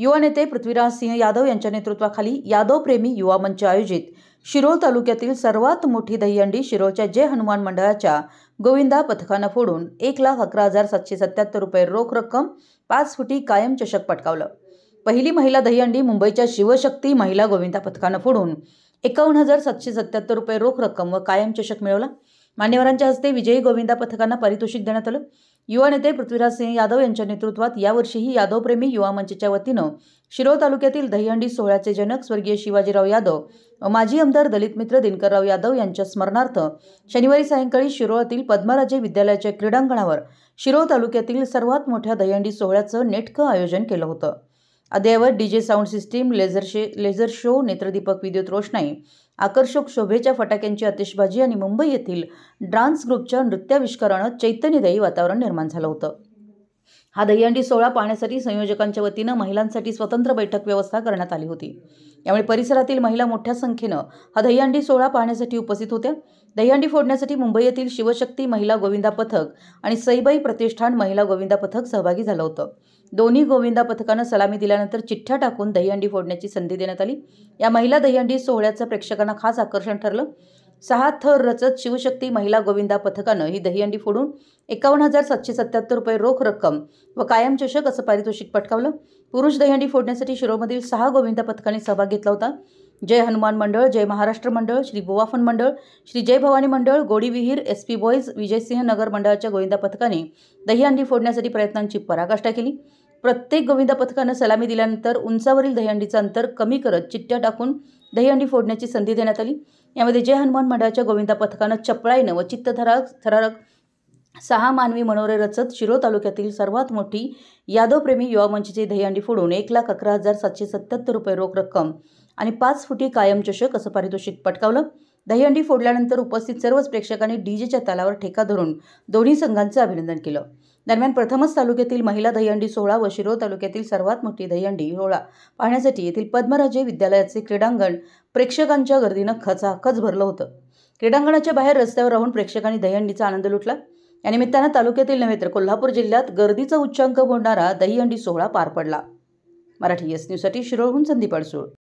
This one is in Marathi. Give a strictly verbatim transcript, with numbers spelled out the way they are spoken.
युवा नेते पृथ्वीराज सिंह यादव यांच्या नेतृत्वाखाली यादव प्रेमी युवा मंच आयोजित शिरोळ तालुक्यातील सर्वात मोठी दहीहंडी शिरोळच्या जय हनुमान मंडळाच्या गोविंदा पथकानं फोडून एक लाख अकरा हजार सातशे सत्याहत्तर रुपये रोख रक्कम, पाच फुटी कायम चषक पटकावलं। पहिली महिला दहीहंडी मुंबईच्या शिवशक्ती महिला गोविंदा पथकानं फोडून एकावन्न हजार सातशे सत्याहत्तर रुपये रोख रक्कम व कायम चषक मिळवला। मान्यवरांच्या हस्ते विजयी गोविंदा पथकांना पारितोषिक देण्यात आलं। युवा नेते पृथ्वीराज सिंह यादव यांच्या नेतृत्वात यावर्षीही यादव प्रेमी युवा मंचच्या वतीनं शिरोळ तालुक्यातील दहीहंडी सोहळ्याचे जनक स्वर्गीय शिवाजीराव यादव व माजी आमदार दलित मित्र दिनकरराव यादव यांच्या स्मरणार्थ शनिवारी सायंकाळी शिरोळातील पद्मराजे विद्यालयाच्या क्रीडांगणावर शिरोळ तालुक्यातील सर्वात मोठ्या दहीहंडी सोहळ्याचं नेटकं आयोजन केलं होतं। अद्ययावत डीजे साऊंड सिस्टीम, लेझर शे लेझर शो, नेत्रदीपक, विद्युत रोषणाई, आकर्षक शोभेच्या फटाक्यांची आतिषबाजी आणि मुंबई येथील डान्स ग्रुपच्या नृत्याविष्कारानं चैतन्यदायी वातावरण निर्माण झालं होतं। हा दहीहंडी सोहळा पाहण्यासाठी संयोजकांच्या वतीनं महिलांसाठी स्वतंत्र बैठक व्यवस्था करण्यात आली होती। यामुळे परिसरातील महिला मोठ्या संख्येनं हा दहीहंडी सोहळा पाहण्यासाठी उपस्थित होत्या। दहीहंडी फोडण्यासाठी मुंबई येथील शिवशक्ती महिला गोविंदा पथक आणि सईबाई प्रतिष्ठान महिला गोविंदा पथक सहभागी झालं होतं। दोन्ही गोविंदा पथकानं सलामी दिल्यानंतर चिठ्ठ्या टाकून दहीहंडी फोडण्याची संधी देण्यात आली। या महिला दहीहंडी सोहळ्याचं प्रेक्षकांना खास आकर्षण ठरलं। सहा थर रचत शिवशक्ती महिला गोविंदा पथकानं ही दहीहंडी फोडून एकावन्न हजार सातशे सत्याहत्तर रुपये रोख रक्कम व कायम चषक असं पारितोषिक पटकावलं। पुरुष दहीहंडी फोडण्यासाठी शिरोळमधील सहा गोविंदा पथकांनी सहभाग घेतला होता। जय हनुमान मंडळ, जय महाराष्ट्र मंडळ, श्री बुवाफन मंडळ, श्री जय भवानी मंडळ, गोडी विहीर, S P boys, Vijaysinh Nagar मंडळाच्या गोविंदा पथकाने दहीहंडी फोडण्यासाठी प्रयत्नांची पराकाष्ठा केली। प्रत्येक गोविंदा पथकानं सलामी दिल्यानंतर उंचावरील दहीहंडीचं अंतर कमी करत चिठ्ठ्या टाकून दहीहंडी फोडण्याची संधी देण्यात आली। यामध्ये जय हनुमान मंडळाच्या गोविंदा पथकानं चपळाईनं व चित्तथरारक थरारक सहा मानवी मनोरे रचत शिरोळ तालुक्यातील सर्वात मोठी यादवप्रेमी युवा मंचची दहीहंडी फोडून एक लाख अकरा हजार सातशे सत्याहत्तर रुपये रोख रक्कम आणि पाच फुटी कायम चषक असं पारितोषिक पटकावलं। दहीहंडी फोडल्यानंतर उपस्थित सर्वच प्रेक्षकांनी डीजेच्या तालावर ठेका धरून दोन्ही संघांचं अभिनंदन केलं। दरम्यान प्रथमच तालुक्यातील महिला दहीहंडी सोहळा व शिरोळ तालुक्यातील सर्वात मोठी दहीहंडी सोहळा पाहण्यासाठी येथील पद्मराजे विद्यालयाचे क्रीडांगण प्रेक्षकांच्या गर्दीनं खचाखच भरलं होतं। क्रीडांगणाच्या बाहेर रस्त्यावर राहून प्रेक्षकांनी दहीहंडीचा आनंद लुटला। या निमित्तानं तालुक्यातील नव्हे तर कोल्हापूर जिल्ह्यात गर्दीचा उच्चांक मोडणारा दहीहंडी सोहळा पार पडला। मराठी एस न्यूजसाठी शिरोळहून संदीप अडसूळ।